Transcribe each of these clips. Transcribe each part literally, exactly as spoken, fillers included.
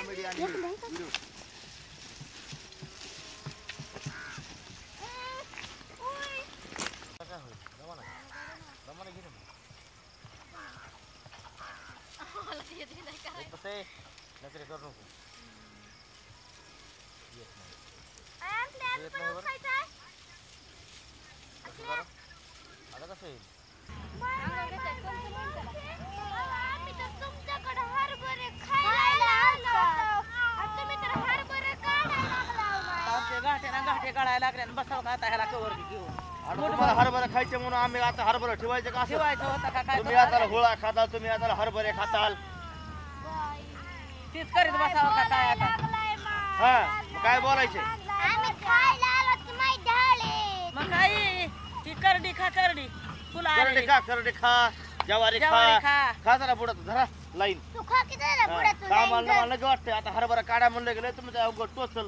Comedy आणि video कसा होईल जमाना जमाना घे ना मला ते येते नाही काय कसं नजरे करू नको येत नाही आय प्लॅन पण खायचं आता कसं येईल आम्ही तर तुमच्याकडे हरभरे खायला आलो आणि तुम्ही तर हरभरे काढायला लागला ते गाठे ना गाठे काढायला लागले आणि बसाव का आता ह्याला कवर घेऊन तुम्हाला हरभरे खायचे म्हणून आम्ही आता हरभरे ठेवायचे का ठेवायचं होतं का काय तुम्ही आता हुळा खाताल तुम्ही आता हरभरे खाताल तीच करीत बसावं का काय आता हा काय बोलायचे आम्ही खायला आलो तुम्ही ढाळे मग काय ती करडी खा करडी तुला करडी खा करडी खा जवारी खा खा जरा बुडात धरा लाईन तू खा की जरा बुडात लाईन मला मला लगे वाटतं आता हरभरा काढा म्हणलं गेलं तुम्ही त्या अवघड टोचल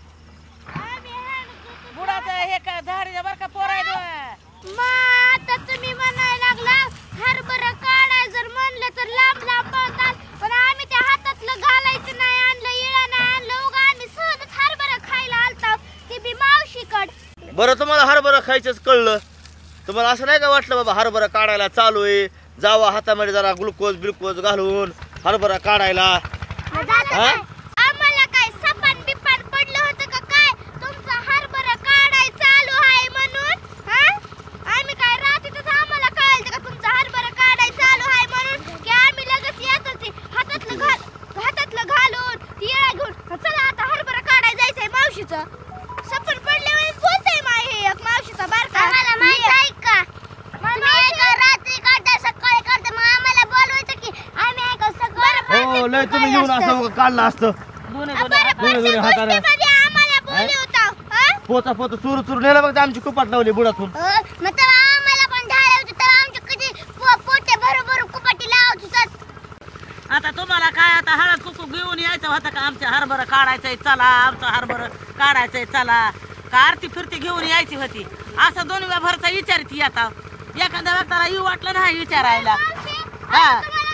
बुडाचं हे का झाडीच्या बर का पोरायला मग आता तुम्ही म्हणायला लागला हरभरा काढाय जर म्हणलं तर लांब लांब पळतात पण आम्ही त्या हातातलं घालायचं नाही आणलं इळा नाही आणलं उगा आम्ही सहजच हरभरा खायला आलतो ती बी मावशीकड बरं तुम्हाला हरभरा खायचंच कळलं तुम्हाला असं नाही का वाटलं बाबा हरभरा काढायला चालू आहे जावा हातामध्ये जरा ग्लुकोज बिलकोज घालून हरभरा काढायला आम्हाला काय सपान बिपान पडलं होतं का काय तुमचा हरभरा काढाय चालू आहे म्हणून आम्ही काय रात्रीतच आम्हाला कळायचं का तुमचा हरभरा काढाय चालू आहे म्हणून की आम्ही लगेच येत होती हातातलं घाल हातातलं घालून तिळा घेऊन चला आता हरभरा काढाय जायचंय मावशीचं सपन पडल्यावर बोलतोय माय हे एक मावशीचा बारका आम्हाला माहित आहे का तुम्ही एका रात्री काढता सकाळी काढता मग आम्हाला बोलवायचं की आम्ही एका सकाळी हो लय तुम्ही येऊन असं काढलं असतं दोन्ही दोन्ही हाताने आम्हाला बोलवता पोचा पोचा चुरू चुरू नेला बघ आमची कुपाट लावली बुडातून मग तेव्हा आम्हाला पण ढाळे होते तेव्हा आमच्या कधी पोटे बरोबर कुपाटी लावत होतात आता तुम्हाला काय आता हळद कुकू घेऊन यायचं होतं का आमच्या हरभरा काढायचंय चला आमचं हरभरा काढायचंय चला का आरती फिरती घेऊन यायची होती असं दोन वेळा भरचा विचारती आता एखाद्या व्यक्तीला येऊ वाटलं नाही विचारायला हा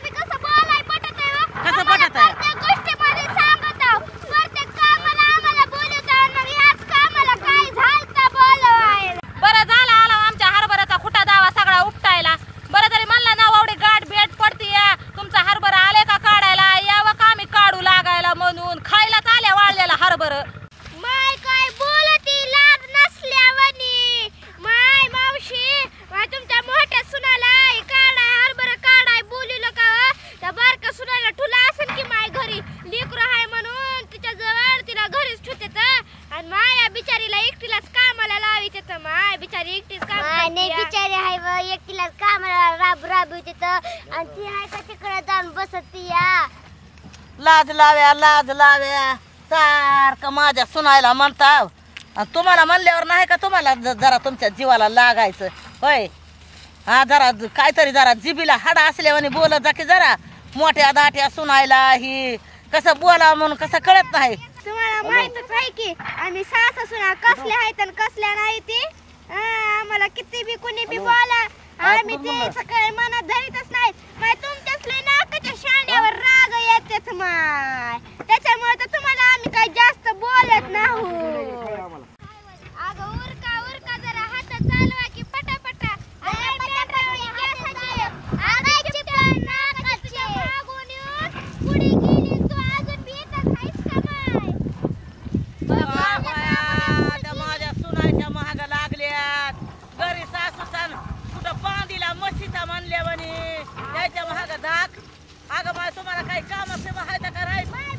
कसं पटत आहे बरं झालं आला आमच्या हरभऱ्याचा खुटा दावा सगळा उपटायला बरं तरी म्हणला ना एवढी गाठ भेट पडती तुमचा हरभरा आले का काढायला यावं का आम्ही काढू लागायला म्हणून खायलाच आल्या वाळलेला हरभरा माय काय बोलती लाज नसल्यावानी माय मावशी माय तुमच्या मोठ्या सुनाला काढाय हरभरा काढाय बोलिलं का त्या बारक्या सुनाला ठुला असेल की माय घरी लेकरू आहे म्हणून तिच्या जवळ तिला घरीच ठेवतात आणि माया बिचारीला एकटीलाच कामाला लावित माय बिचारी एकटीच काम नाही बिचारी आहे व एकटीलाच कामाला राब राबवित आणि ती आहे का तिकडे जाऊन बसती या लाज लाव्या लाज लाव्या सारखं माझ्या सुनायला म्हणता तुम्हाला म्हणल्यावर नाही का तुम्हाला जरा तुमच्या जीवाला लागायचं होय हा जरा काहीतरी जरा जिबीला हाडा असल्यावानी बोलत जा की जरा मोठ्या दाट्या सुनायला ही कसं बोला म्हणून कसं कळत नाही तुम्हाला माहितच आहे की आम्ही सासा सुना कसल्या आहेत आणि कसल्या नाही ती आम्हाला किती बी कुणी बी बोला आम्ही ते सकाळी मनात धरीतच नाही माय तुमच्याच लय नाकाच्या शांड्यावर राग येतेच माय त्याच्यामुळे तर तुम्हाला आम्ही काही जास्त बोलत नाही अगं उरका उरका जरा हात चालवा की पटापटा माझ्या सुनाच्या महाग लागल्यात घरी सासूचा कुठं बांधीला मशीचा म्हणल्या म्हणे त्याच्या महाग धाक अगं माय तुम्हाला काही काम असते माहिती का राहायचं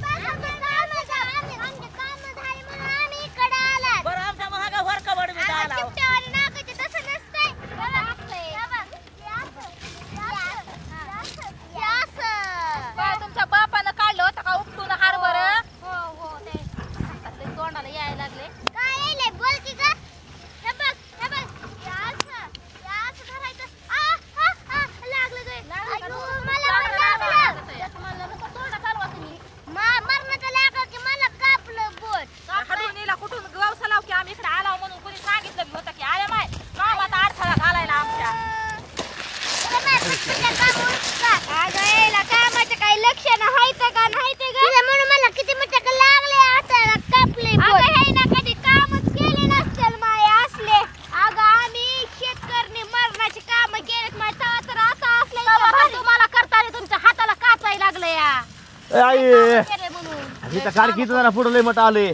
इथं काढकी जरा पुढे लय मट आले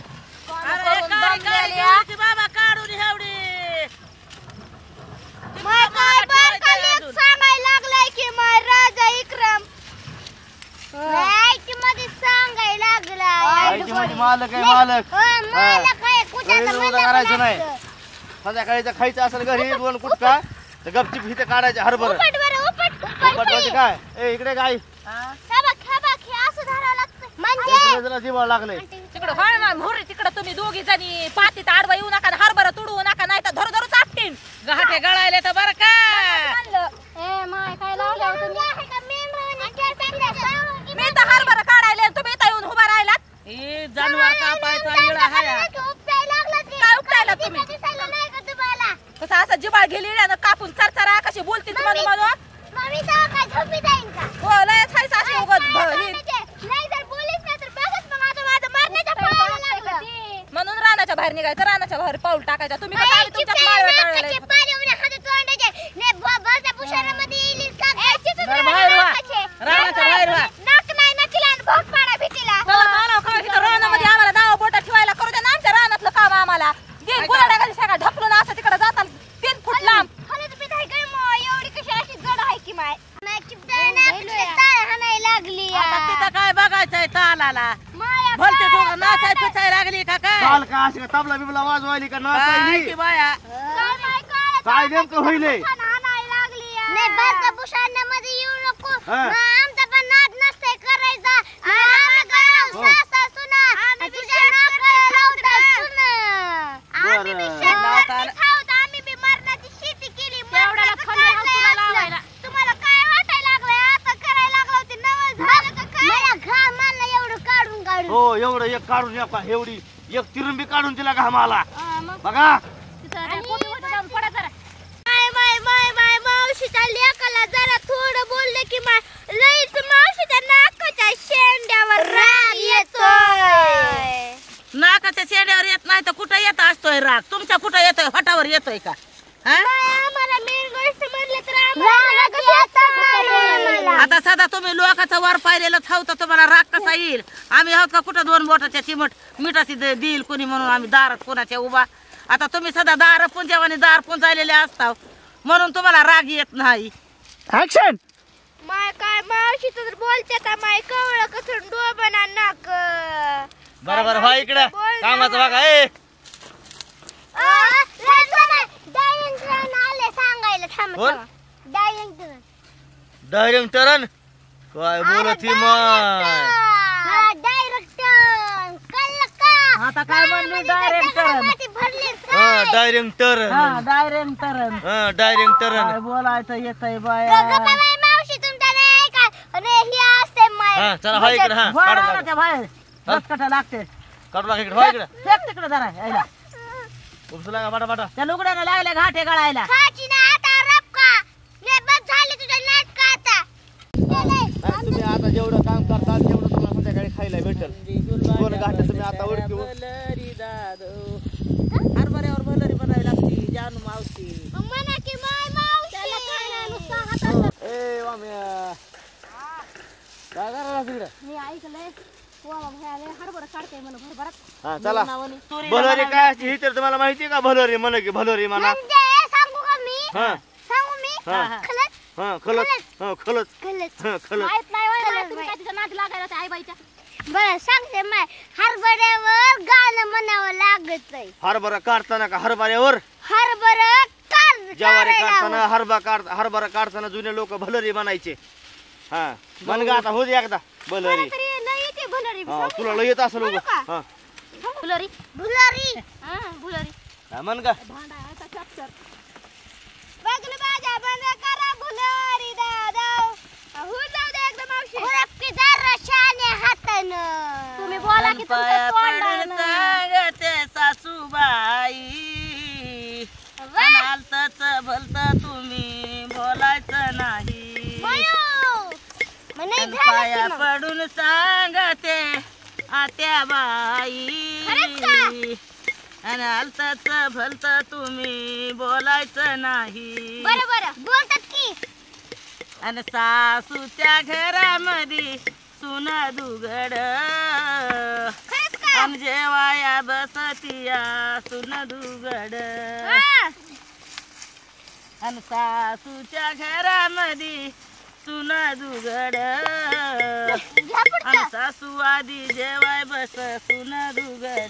बाबा काढून एवढी सांगायला लागलाय की माय राजा इक्रम मध्ये सांगायला लागलाय मालक आहे मालक मालक आहे कुठं करायचं नाही संध्याकाळी जर खायचं असेल घरी दोन कुटका तर गपचिप इथे काढायचे हरभर उपट बरं उपट उपट काय ए इकडे काय असं धरावं लागतं म्हणजे जीवा लागले तिकडं होय ना मोहरी तिकडं तुम्ही दोघी जणी पातीत आडवा येऊ नका हरभरा तुडवू नका नाही तर धर धरू चापटीन घाटे गळायले तर बरं का ए माय काय लावलं तुम्ही मी तर हरभरा काढायला तुम्ही इथं येऊन उभा राहिलात हे जानवर कापायचा इळा हाया काय उपटायला तुम्ही कसं असं जिबाळ गेली कापून चरचरा कशी बोलती म्हणून म्हणून हो लयच हाय सासू उगाच म्हणून रानाच्या बाहेर निघायचं रानाच्या बाहेर पाऊल टाकायचं तुम्ही कसं आले तुमच्या माळ्यावर टाळलेलं बाहेर व्हा रानाच्या बाहेर व्हा रानामध्ये आम्हाला नाव बोटा ठेवायला करू द्या ना आमच्या रानातलं काम आम्हाला तीन गुराढागाची सगळा ढकलून असं तिकडे जातात तीन फूट लांब तिथं काय बघायचंय तालाला भलते तू नाचाय पिचाय लागली का काय काल का अशी तबला बिबला वाजवायली का नाचायली की बाया काय नेमकं होईले आमचा पण नाद नसतंय करायचा आम्ही बी मरणाची शेती केली तुम्हाला काय वाटायला लागलंय आता करायला लागलं होते नवल झालं का काय घा मला एवढं काढून काढून हो एवढं एक काढून एका एवढी एक तिरंबी काढून दिला का मला बघा मावशीच्या लेकाला जरा थोडं बोलले की लईच मावशीच्या नाकाच्या शेंड्यावर राग येतोय नाकाच्या शेड्यावर येत नाही तर कुठं येत असतोय राग तुमच्या कुठं येतोय हटावर येतोय का आम्हाला मेन गोष्ट म्हणले तर आता सदा तुम्ही लोकांचा वर पाहिलेलं खाऊ तर तुम्हाला राग कसा येईल आम्ही आहोत का कुठं दोन बोटाच्या चिमट मिठाची देईल कोणी म्हणून आम्ही दारात कोणाच्या उभा आता तुम्ही सदा दार पुंजावाने दार पुंजायलेले असता म्हणून तुम्हाला राग येत नाही ऍक्शन माय काय मावशी तर बोलते का माय कवळ कसं डोबना नाक बरोबर हा इकडं कामाचं बघा ए आले सांगायला थांब डायरेक्टर डायरेक्टरन काय बोलती माय डायरेक्टर कळलं का आता काय म्हणली डायरेक्टर हा डायरेक्टर हा डायरेक्टर हा डायरेक्टर काय बोलायचं येतय बाया मावशी तुमच्या नाही का अरे ही असते माय हा चला हा इकडे हा काढू लागा. रानाच्या बाहेर रसकटा लागते काढू लागा इकडे हा इकडे फेक तिकडे जरा यायला उपसू लागा बाटा बाटा त्या लुगड्यानं लागल्या घाटे गळायला खाची ना आता रपका ने बस झाले तुझं नाटक आता नाही, तुम्ही आता जेवढं काम करताल तेवढं तुम्हाला संध्याकाळी खायला भेटेल दोन घाट तुम्ही आता ओळखी हरभऱ्यावर बलरी बनावी लागती जानू मावशी म्हणा की माय मावशी ए वाम्या काय करायला तिकडे मी ऐकलंय पोळा भयाले हरभरा काढते म्हणून भरभरात हा चला भलोरी काय असते ही तर तुम्हाला माहिती आहे का भलोरी म्हण की भलोरी म्हणा म्हणजे सांगू का मी हा सांगू मी हा. खलत हा खलत हा खलत खलत हा खलत माहित नाही वय तुम्ही काय तिच्या नाद लागायला त्या आई बाईच्या बरं सांगते माय हरभऱ्यावर गाणं म्हणावं लागतंय हरभरा काढताना का हरभऱ्यावर हरभरा काढ ज्वारी काढताना हरभरा काढ हरभरा काढताना जुने लोक भलोरी म्हणायचे हा म्हण गा आता हो दे एकदा भलोरी तरी लई येते भुलरी हा तुला लय येत असं लोक हा भुलरी भुलरी हा भुलरी हा, म्हण का भांडा चॅप्टर बघलं बाजा बंद करा भुलरी दादा हो जाऊ दे एकदम मावशी हुरपकी जरा शाने हातानं तुम्ही बोला की तुमचं तोंड सांगते सासूबाई आलतच भलत तुम्ही बोलायचं नाही म्हणे पाया पडून सांगते आत्या बाई आणि आलतच भलत तुम्ही बोलायचं नाही बरं बरं बोलतात की आणि सासूच्या घरामध्ये सुना दुगड खरंच का? अन जेवाया बसतिया सुन दुगड हा. अन सासूच्या घरामध्ये सुन दुगड घ्या पुढचं. अन सासू आधी जेवाय बस सुन दुगड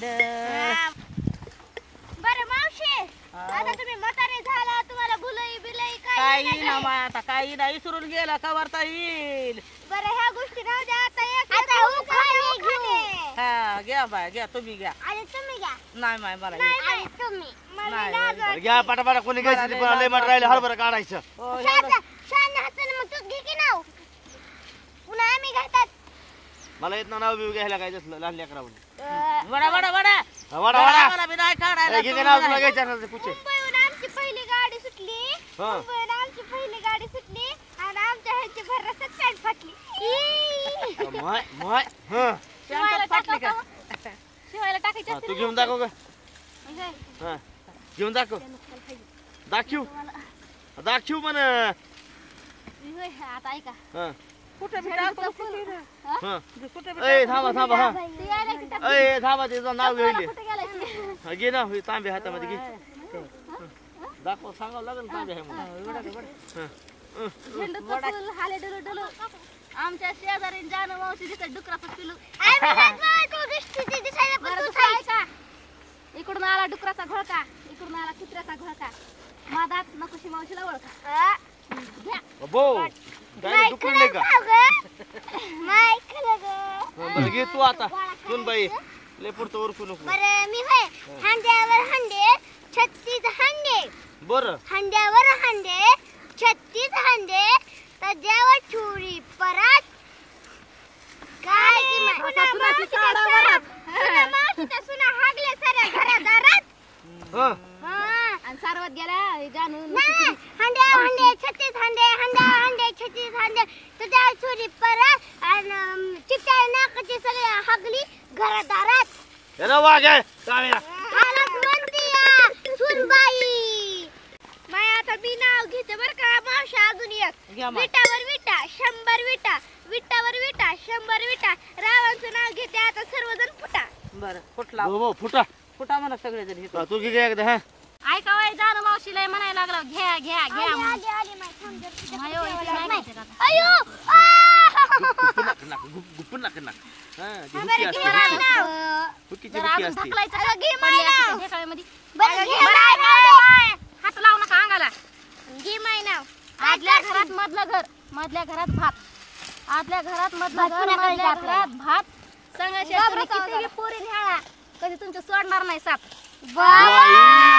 बरं मावशी, आता तुम्ही म्हातारे झाला, तुम्हाला भुलई बिलई काही काही नाही ना झालं. मा आता काही नाही विसरून गेला का वारता येईल. बरं ह्या गोष्टी राहू द्या. आता एक आता उखाणे घेऊ. हा घ्या बाय घ्या तुम्ही घ्या. आणि तुम्ही घ्या. नाही माय मला नाही नाही तुम्ही. मला नाही, लाज नाही. वाटते. घ्या पाटापाटा कोणी घ्यायचं ते पण लय माट राहिले हरभरा काढायचं. हो, एवढं- शाळा शाळा हाताने मग तूच घे की नाव. पुन्हा आम्ही घेतात. मला येत ना नाव बिव घ्यायला काय तसलं लहान लेकरा म्हणून. वडा वडा वडा हा, वाडा वाडा मला बी नाही काढायला, ए, घे तुम्ही नाव तुला नाही. घ्यायचं ना कुठे. मुंबईहून आमची पहिली गाडी सुटली. हा. मुंबईहून आमची पहिली गाडी सुटली आणि आमच्या ह्याची भरसच पॅन्ट फाटली. ई. माय माय हा शिवायला टाकली का? शिवायला टाकायची हा, तू घेऊन दाखव का हा घेऊन दाखव दाखव दाखव म्हण आता ऐका हा कुठे बी टाकतो. हा कुठे बी ए थांबा थांबा हा ती यायला की टाक- ए थांबा त्याचं नाव घेईल कुठे गेलाय? हा, घे ना हे तांबे हातामध्ये घे दाखव सांगावं लागेल ना तांबे आहे म्हणून हा. झेंडूचं फुल, हाले डुलू डुलू. आमच्या शेजारी जानू मावशी तिथं डुकराचं पिलू. आम्ही नाही बा, तू दिसते दिसायला पण बरं तू दुसरं ऐका. इकडून आला डुकराचा घोळका, इकडून आला कुत्र्याचा घोळका. मादात नकोशी मावशीला ओळखा. हा. घ्या. अबो काय दुखले का माय खरं ग. हा, बरं घे तू आता सुन बाई लय पुरतं ओरकू नको बरं मी होय हांड्यावर हांडे छत्तीस हांडे बरं हांड्यावर हांडे छत्तीस हांडे त्याच्यावर छुरी परत काय की माय- आता सुनाची मावशीच्या काढा सुना- वरात. सुना मावशीच्या सुना हागल्या साऱ्या घरादारात. हा हा. आणि सारवत गेला हे जानू नाही, हांडे हांडे छत्तीस हांडे हांडे हांडे छत्तीस हांडे तुझ्या छुरी परत आणि चिट्ट्या नाकाची सगळी हागली घरादारात. याला वाघ आहे चालेल हालत म्हणतीया सुनबाई. माय आता मी नाव घेते बर का मावशी. अजून एक घ्या माय. विटावर विटा शंभर विटा विटावर विटा शंभर विटा रावांचं नाव घेते आता सर्वजण फुटा. बरं फुटला हो हो फुटा फुटा म्हणा सगळेजण इथं. हा, तू घे एकदा हा ऐका वय जानू मावशीला म्हणायला लागला घ्या घ्या घ्या आली, म्हणून. आली, आली, माय, थांब जरा तिच्या मायो, इथे कुत्र्यावर नाही लाग. घ्यायचं आता. अयो आ! गुप्पू नाक नाक गुप- गुप्पू नाक नाक हा ती हुकी बरं, असते घे माय हुकी. नाव. हुकीची जरा हुकी अजून असते ढकलायचं अगं, घे पडली माय असते नाव. ढेकळ्यामध्ये. बरं, घे बरं, माय ऐका नाव. वय. हात लावू नका अंगाला. घे माय नाव. आदल्या घरात मधलं घर, मधल्या घरात भात. आदल्या घरात मधलं भात घर, पुण्याकडे मधल्या जात घरात भात. संघाच्या बाबा, तुम्ही बाबा. कितीही पोरी न्याळा, कधी तुमचं सोडणार नाही साप. बाई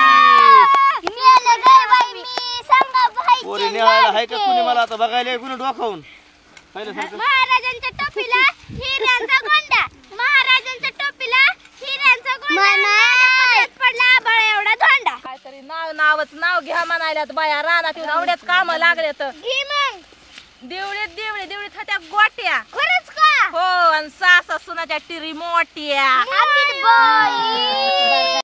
मेलं गं बाई मी. सांगा बाईचे पोरी निहायला आहे का लाडके. कुणी मला आता बघायला कुणी डोकावून पहिल्यासारखं महाराजांच्या टोपीला हिऱ्यांचा गोंडा. महाराजांच्या टोपीला हिऱ्यांचा गोंडा. माझ्या पदरात पडला आभाळ एवढा धोंडा. काहीतरी नाव नावच नाव घ्या म्हणायल्यात बाया रानात येऊन एवढ्याच काम लागले तर घे मग. दिवळीत दिवळी दिवळीत होत्या गोट्या. खरंच का? हो आणि सासा सुनाच्या टिरी मोठ्या. आम्ही बाई.